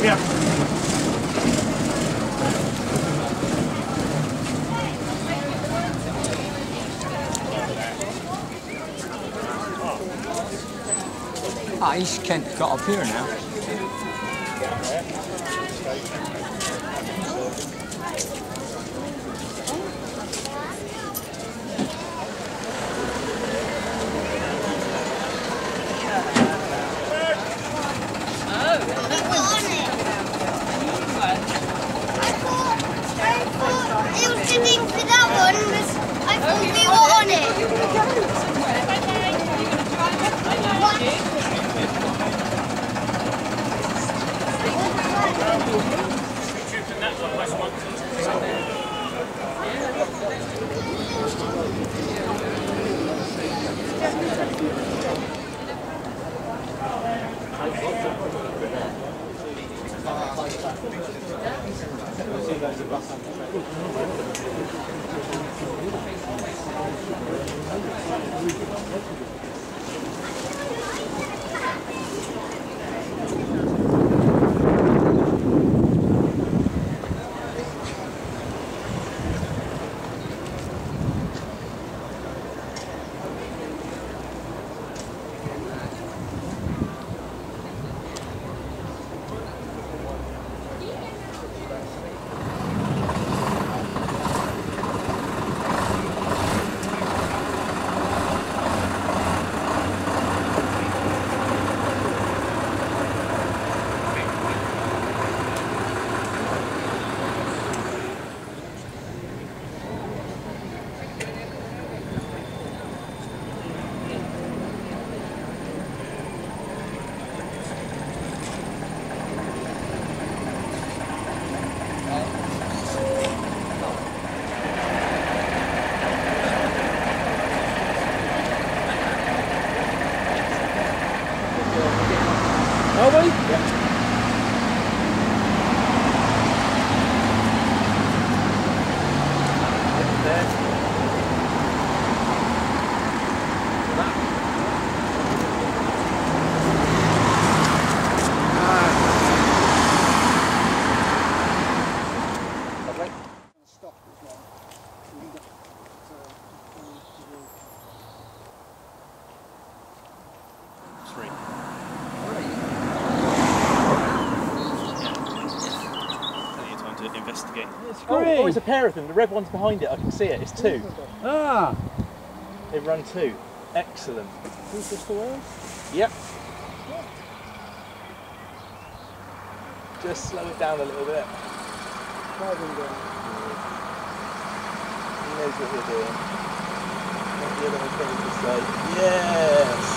Yeah. Ah, East Kent got up here now. Are we? Yeah. Investigate. Oh, it's a pair of them. The red one's behind it. I can see it. It's two. Ah! They run two. Excellent. Who's just the wheel? Yep. Just slow it down a little bit. Driving down. He knows what you're doing. Not the other one's going to say, yes!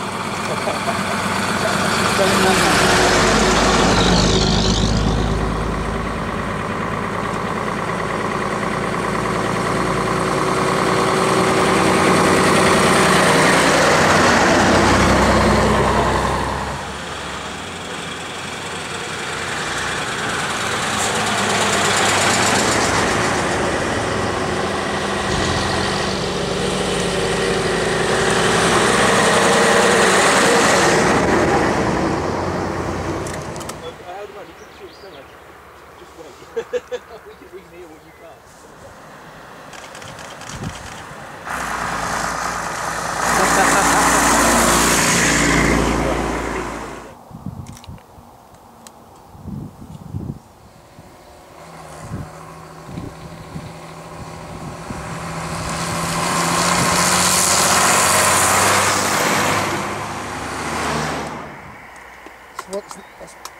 we can hear what you can't. So what's